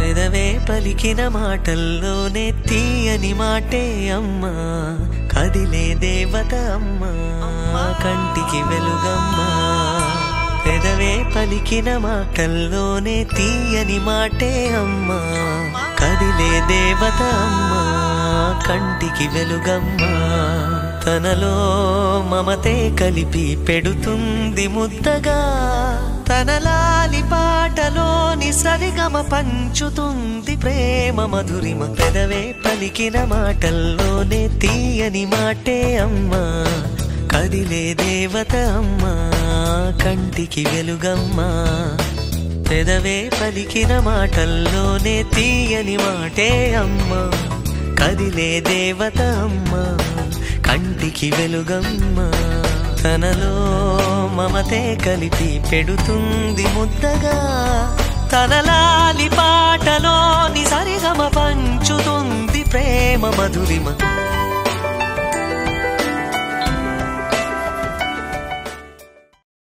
పెదవే పలికిన మాటల్లోనే తీయని మాటే అమ్మా, కదిలే దేవత అమ్మా, కంటికి వెలుగమ్మా. పెదవే పలికిన మాటల్లోనే తీయని మాటే అమ్మా, కదిలే దేవత అమ్మా, కంటికి వెలుగమ్మా. తనలో మమతే కలిపి పెడుతుంది ముద్దగా, తన లాలి పాటలోని సరిగమ పంచుతుంది ప్రేమ మధురిమ. పెదవే పలికిన మాటల్లోనే తీయని మాటే అమ్మా, కదిలే దేవత అమ్మా, కంటికి వెలుగమ్మా. పెదవే పలికిన మాటల్లోనే తీయని మాటే అమ్మా, కదిలే దేవత అమ్మా, కంటికి వెలుగమ్మా. తనలో మమతే కలిపి పెడుతుంది ముద్దగా, తన లాలి పాటలోని సరిగమ పంచుతుంది ప్రేమ మధురిమ.